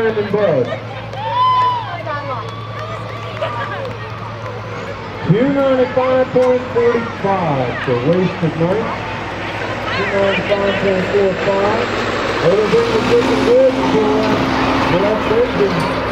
time in both. 295.45 for wasted Nites. 295.45. Everything was looking good for the left engine.